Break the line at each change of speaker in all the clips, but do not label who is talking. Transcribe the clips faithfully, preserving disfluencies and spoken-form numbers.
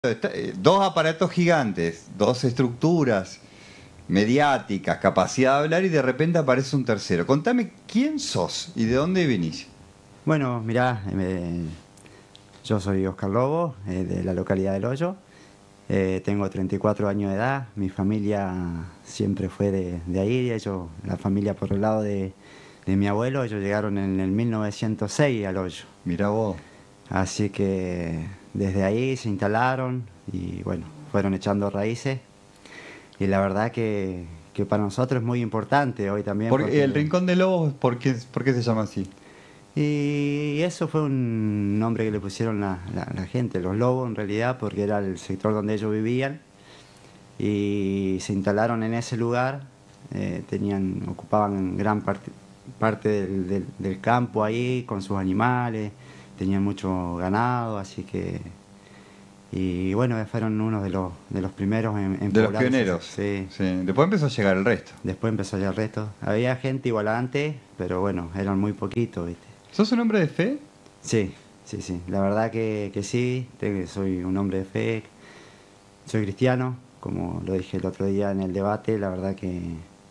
Eh, dos aparatos gigantes, dos estructuras mediáticas, capacidad de hablar y de repente aparece un tercero. Contame quién sos y de dónde venís.
Bueno, mirá, eh, yo soy Oscar Lobo, eh, de la localidad del Hoyo. Eh, tengo treinta y cuatro años de edad. Mi familia siempre fue de, de ahí. Ellos, la familia por el lado de, de mi abuelo, ellos llegaron en el mil novecientos seis al Hoyo.
Mirá vos.
Así que desde ahí se instalaron y bueno, fueron echando raíces. Y la verdad que, que para nosotros es muy importante hoy también.
Porque
porque
el Rincón de Lobos, ¿por qué, por qué se llama así?
Y eso fue un nombre que le pusieron la, la, la gente, los Lobos en realidad, porque era el sector donde ellos vivían. Y se instalaron en ese lugar, eh, tenían, ocupaban gran parte, parte del, del, del campo ahí con sus animales, tenían mucho ganado, así que... Y bueno, fueron uno de los, de los primeros en, en
De los
poblar ese-
pioneros.
Sí.
Sí. Después empezó a llegar el resto.
Después empezó ya el resto. Había gente igual antes, pero bueno, eran muy poquitos, ¿viste?
¿Sos un hombre de fe?
Sí, sí, sí. La verdad que, que sí, te- soy un hombre de fe, soy cristiano, como lo dije el otro día en el debate, la verdad que,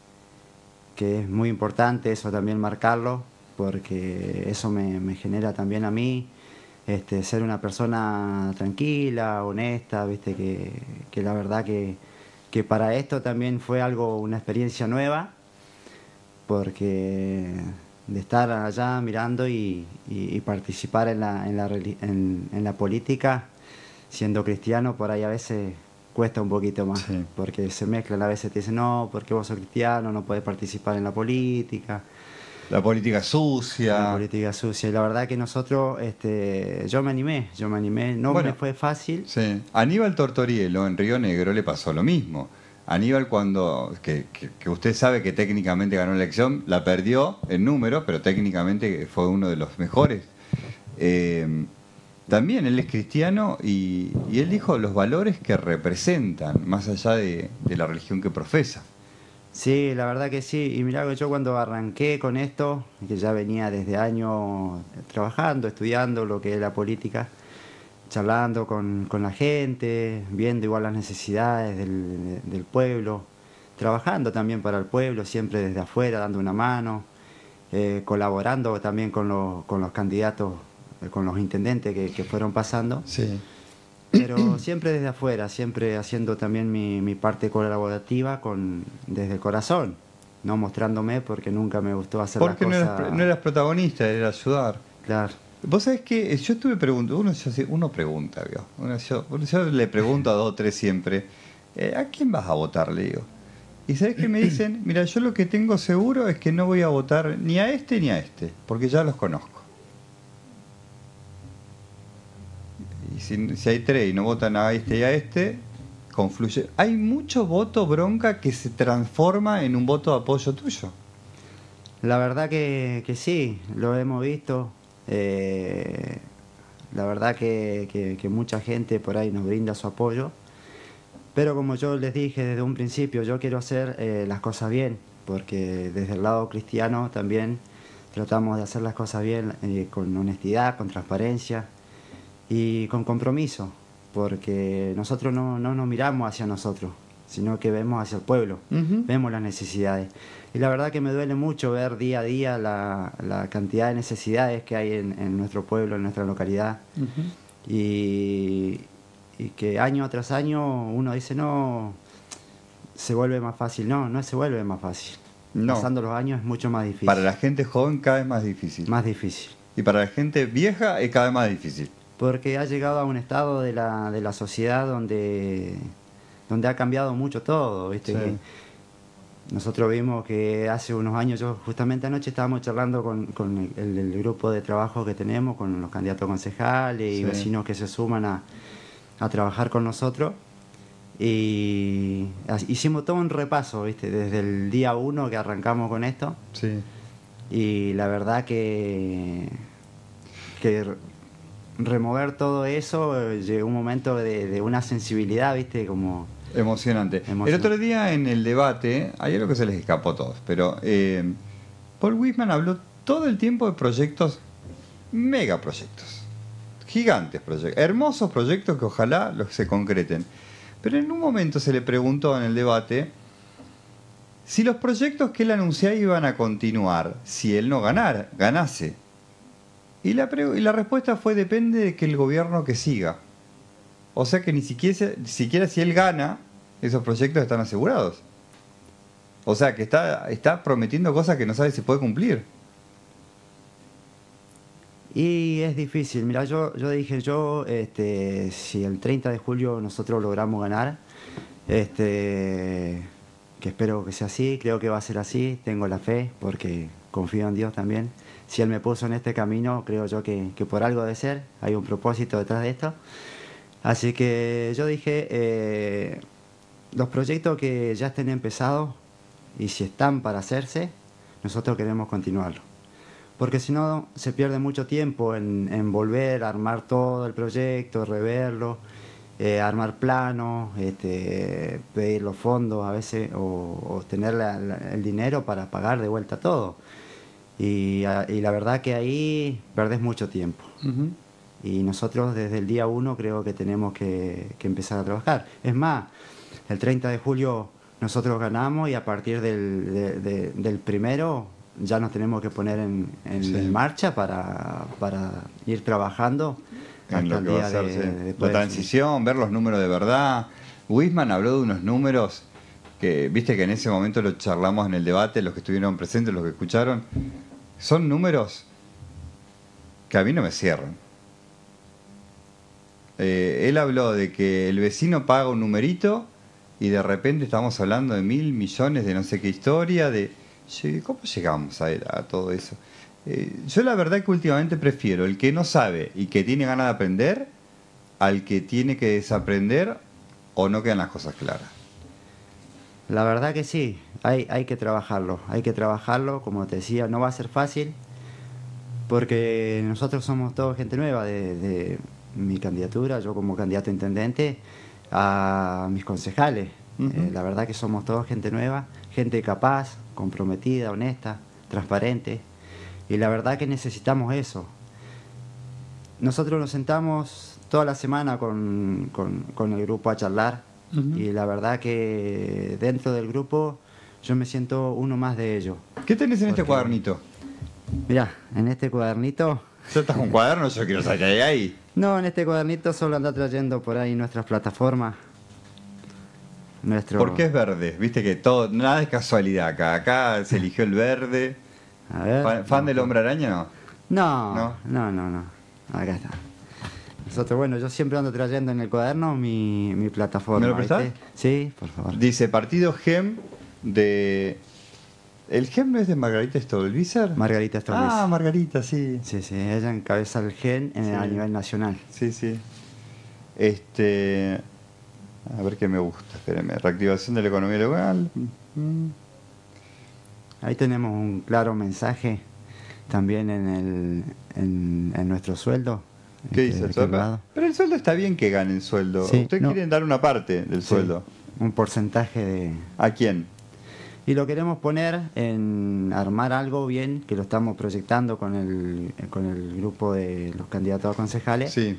que es muy importante eso también marcarlo, porque eso me, me genera también a mí este, ser una persona tranquila, honesta, viste que, que la verdad que, que para esto también fue algo, una experiencia nueva, porque de estar allá mirando y, y- y participar en la, en, la, reli- en, en la política, siendo cristiano, por ahí a veces cuesta un poquito más,
Sí.
porque se mezclan, a veces te dicen, no, porque vos sos cristiano, no podés participar en la política,
La política
la
sucia.
política sucia. Y la verdad que nosotros, este, yo me animé, yo me animé, no
Bueno,
me fue fácil.
Sí. Aníbal Tortorielo en Río Negro le pasó lo mismo. Aníbal cuando, que, que, que usted sabe que técnicamente ganó la elección, la perdió en números, pero técnicamente fue uno de los mejores. Eh, también él es cristiano y, y él dijo los valores que representan, más allá de, de la religión que profesa.
Sí, la verdad que sí. Y mirá que yo cuando arranqué con esto, que ya venía desde años trabajando, estudiando lo que es la política, charlando con, con la gente, viendo igual las necesidades del, del pueblo, trabajando también para el pueblo, siempre desde afuera, dando una mano, eh, colaborando también con los, con los candidatos, eh, con los intendentes que, que fueron pasando.
Sí.
Pero siempre desde afuera, siempre haciendo también mi, mi parte colaborativa con, desde el corazón, no mostrándome porque nunca me gustó hacer
Porque
las
no
cosas...
eras, no eras protagonista, era ayudar.
Claro.
Vos sabés que yo estuve preguntando, uno, yo sé- uno pregunta, ¿vio? Uno, yo, uno- yo le pregunto a dos o tres siempre, eh, ¿a quién vas a votar? Le digo. Y sabés que me dicen, mira, yo lo que tengo seguro es que no voy a votar ni a este ni a este, porque ya los conozco. Y si, si hay tres y no votan a este y a este, confluye. Hay mucho voto bronca que se transforma en un voto de apoyo tuyo.
La verdad que, que sí, lo hemos visto. Eh, la verdad que, que- que mucha gente por ahí nos brinda su apoyo. Pero como yo les dije desde un principio, yo quiero hacer eh, las cosas bien, porque desde el lado cristiano también tratamos de hacer las cosas bien, eh, con honestidad, con transparencia y con compromiso, porque nosotros no, no nos miramos hacia nosotros, sino que vemos hacia el pueblo,
Ujú.
vemos las necesidades. Y la verdad que me duele mucho ver día a día la, la cantidad de necesidades que hay en, en nuestro pueblo, en nuestra localidad.
Ujú.
Y, y que año tras año uno dice, no, se vuelve más fácil. No, no se vuelve más fácil.
No.
Pasando los años es mucho más difícil.
Para la gente joven cada vez más difícil.
Más difícil.
Y para la gente vieja es cada vez más difícil.
Porque ha llegado a un estado de la, de la sociedad donde, donde ha cambiado mucho todo, ¿viste?
Sí.
Que nosotros vimos que hace unos años, yo justamente anoche estábamos charlando con, con el, el grupo de trabajo que tenemos, con los candidatos concejales y
Sí.
vecinos que se suman a, a trabajar con nosotros. Y as- hicimos todo un repaso, ¿viste? Desde el día uno que arrancamos con esto.
Sí.
Y la verdad que, que re- remover todo eso, eh, llegó un momento de, de una sensibilidad, ¿viste? Como...
Emocionante.
Emocionante.
El otro día en el debate, hay algo que se les escapó a todos, pero eh, Paul Whitman habló todo el tiempo de proyectos, megaproyectos, gigantes proyectos, hermosos proyectos que ojalá los se concreten. Pero en un momento se le preguntó en el debate si los proyectos que él anunciaba iban a continuar si él no ganara, ganase. Y la, y la respuesta fue: depende de que el gobierno que siga. O sea que ni siquiera, ni siquiera si él gana, esos proyectos están asegurados. O sea que está, está prometiendo cosas que no sabe si puede cumplir.
Y es difícil. Mira, yo, yo dije, yo, este, si el treinta de julio nosotros logramos ganar, este, que espero que sea así, creo que va a ser así, tengo la fe, porque confío en Dios también. Si Él me puso en este camino, creo yo que, que por algo debe ser, hay un propósito detrás de esto. Así que yo dije, eh, los proyectos que ya estén empezados y si están para hacerse, nosotros queremos continuarlo. Porque si no, se pierde mucho tiempo en, en volver a armar todo el proyecto, reverlo, eh, armar planos, este, pedir los fondos a veces o, o tener la, la, el dinero para pagar de vuelta todo. Y, y la verdad que ahí perdés mucho tiempo. Uh-huh. Y nosotros desde el día uno creo que tenemos que, que empezar a trabajar. Es más, el treinta de julio nosotros ganamos y a partir del, de, de, del primero ya nos tenemos que poner en, en, sí. en marcha para, para ir trabajando
en lo que va a ser, de, sí. de la transición, ver los números de verdad. Wisman habló de unos números que, viste que en ese momento lo charlamos en el debate, los que estuvieron presentes, los que escucharon, son números que a mí no me cierran. Eh, él habló de que el vecino paga un numerito y de repente estamos hablando de mil millones de no sé qué historia, de ¿cómo llegamos a, a todo eso? Eh, yo la verdad que últimamente prefiero el que no sabe y que tiene ganas de aprender al que tiene que desaprender o no quedan las cosas claras.
La verdad que sí, hay, hay que trabajarlo, hay que trabajarlo, como te decía, no va a ser fácil porque nosotros somos toda gente nueva, de, de mi candidatura, yo como candidato a intendente, a mis concejales. Uh-huh. Eh, la verdad que somos toda gente nueva, gente capaz, comprometida, honesta, transparente, y la verdad que necesitamos eso. Nosotros nos sentamos toda la semana con, con, con el grupo a charlar, uh-huh. y la verdad que dentro del grupo yo me siento uno más de ellos.
¿Qué tenés en porque, este cuadernito?
Mirá, en este cuadernito...
¿Ya estás con cuaderno? Yo quiero saber qué hay ahí.
No, en este cuadernito solo anda trayendo por ahí nuestras plataformas. Nuestro...
¿Por qué es verde? Viste que todo, nada es casualidad acá. Acá se eligió el verde.
A ver,
¿Fan, fan del Hombre Araña no?
No, no, no, no, no. Acá está. Nosotros, bueno, yo siempre ando trayendo en el cuaderno mi, mi plataforma.
¿Me lo prestás?
¿Viste? Sí, por favor.
Dice, partido GEM de... ¿El GEM no es de Margarita Stolbizer?
Margarita Stolbizer.
Ah, Margarita, sí.
Sí, sí, ella encabeza el GEM en, sí. a nivel nacional.
Sí, sí. Este... A ver qué me gusta, espérenme. Reactivación de la economía local. Mm.
Ahí tenemos un claro mensaje también en el en, en nuestro sueldo.
¿Qué este, dice el sueldo? Pero el sueldo está bien que ganen sueldo.
Sí,
Ustedes
no.
quieren dar una parte del
sí,
sueldo.
Un porcentaje de...
¿A quién?
Y lo queremos poner en armar algo bien, que lo estamos proyectando con el, con el grupo de los candidatos a concejales.
Sí.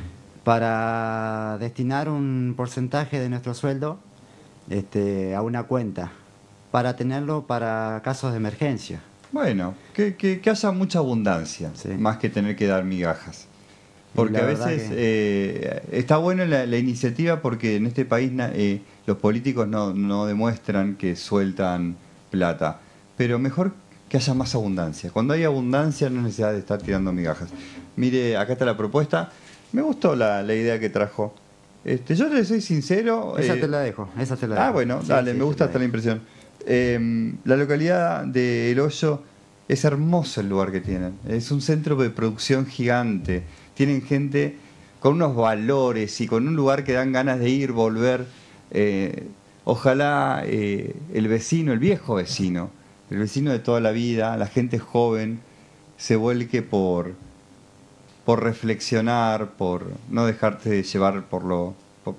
Para destinar un porcentaje de nuestro sueldo este, a una cuenta, para tenerlo para casos de emergencia.
Bueno, que, que, que haya mucha abundancia, sí. más que tener que dar migajas. Porque a veces que... eh, está buena la, la iniciativa porque en este país eh, los políticos no, no demuestran que sueltan plata, pero mejor que haya más abundancia. Cuando hay abundancia no hay necesidad de estar tirando migajas. Mire, acá está la propuesta. Me gustó la, la idea que trajo. Este, yo le soy sincero.
Esa
eh,
te la dejo. Esa te la dejo.
Ah, bueno, sí, dale, sí, me gusta hasta la impresión. Eh, la localidad de El Hoyo es hermoso el lugar que tienen. Es un centro de producción gigante. Tienen gente con unos valores y con un lugar que dan ganas de ir, volver. Eh, ojalá eh, el vecino, el viejo vecino, el vecino de toda la vida, la gente joven, se vuelque por... por reflexionar, por no dejarte de llevar por lo por,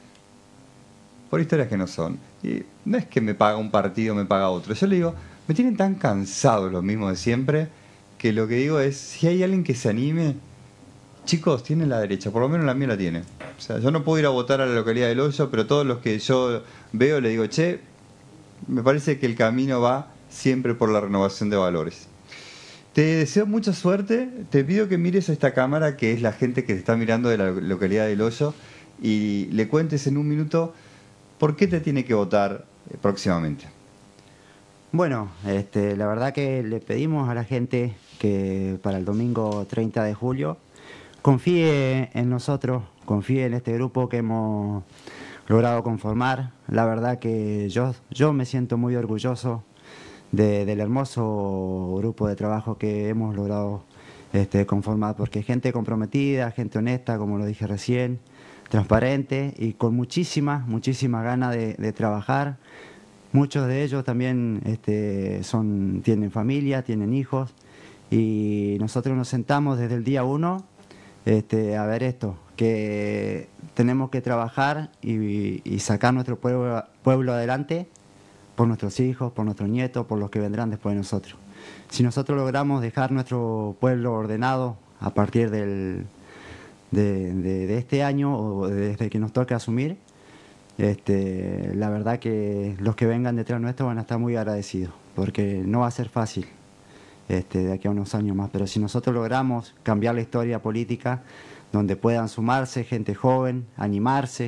por historias que no son. Y no es que me paga un partido, me paga otro. Yo le digo, me tienen tan cansado lo mismo de siempre, que lo que digo es, si hay alguien que se anime chicos, tienen la derecha, por lo menos la mía la tiene. O sea, yo no puedo ir a votar a la localidad del Hoyo, pero todos los que yo veo le digo, che, me parece que el camino va siempre por la renovación de valores. Te deseo mucha suerte, te pido que mires a esta cámara que es la gente que te está mirando de la localidad del Hoyo y le cuentes en un minuto por qué te tiene que votar próximamente.
Bueno, este, la verdad que le pedimos a la gente que para el domingo treinta de julio confíe en nosotros, confíe en este grupo que hemos logrado conformar. La verdad que yo, yo me siento muy orgulloso de, del hermoso grupo de trabajo que hemos logrado este, conformar, porque gente comprometida, gente honesta, como lo dije recién, transparente y con muchísimas, muchísimas ganas de, de trabajar. Muchos de ellos también este, son, tienen familia, tienen hijos y nosotros nos sentamos desde el día uno este, a ver esto, que tenemos que trabajar y, y sacar nuestro pueblo, pueblo adelante por nuestros hijos, por nuestros nietos, por los que vendrán después de nosotros. Si nosotros logramos dejar nuestro pueblo ordenado a partir del, de, de, de este año o desde que nos toque asumir, este, la verdad que los que vengan detrás nuestro van a estar muy agradecidos, porque no va a ser fácil este, de aquí a unos años más, pero si nosotros logramos cambiar la historia política, donde puedan sumarse gente joven, animarse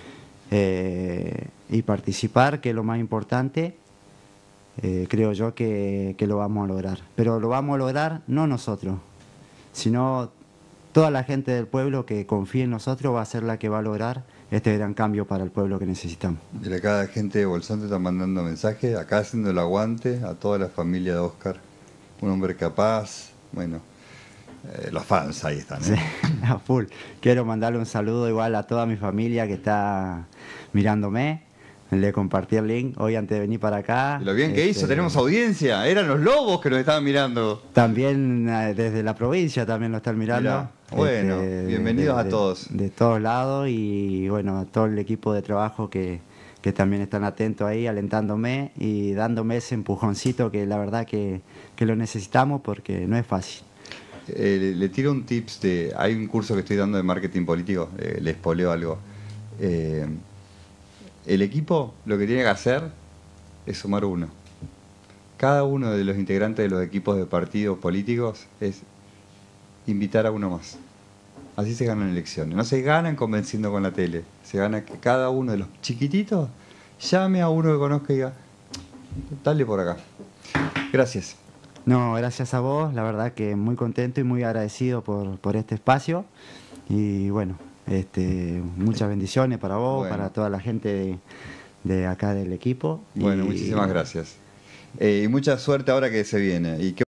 eh, y participar, que es lo más importante, eh, creo yo que, que lo vamos a lograr. Pero lo vamos a lograr no nosotros, sino toda la gente del pueblo que confía en nosotros va a ser la que va a lograr este gran cambio para el pueblo que necesitamos.
Mira, acá gente de Bolsón está mandando mensajes, acá haciendo el aguante a toda la familia de Oscar, un hombre capaz, bueno, eh, los fans ahí están, ¿eh?
Sí, a full. Quiero mandarle un saludo igual a toda mi familia que está mirándome. Le compartí el link hoy antes de venir para acá.
Y lo bien que
este,
hizo, tenemos audiencia, eran los lobos que nos estaban mirando.
También eh, desde la provincia también lo están mirando.
Mirá, bueno,
este,
bienvenidos
de,
a todos.
De, de todos lados y bueno, a todo el equipo de trabajo que, que también están atentos ahí, alentándome y dándome ese empujoncito que la verdad que, que lo necesitamos porque no es fácil.
Eh, le, le tiro un tips de, hay un curso que estoy dando de marketing político, eh, les poleo algo. Eh, el equipo lo que tiene que hacer es sumar uno. Cada uno de los integrantes de los equipos de partidos políticos es invitar a uno más. Así se ganan elecciones. No se ganan convenciendo con la tele. Se gana que cada uno de los chiquititos llame a uno que conozca y diga, dale por acá. Gracias.
No, gracias a vos. La verdad que muy contento y muy agradecido por, por este espacio. Y bueno, este, muchas bendiciones para vos,
bueno.
para toda la gente de, de acá del equipo.
Bueno,
y,
muchísimas gracias. Eh, y mucha suerte ahora que se viene. Y que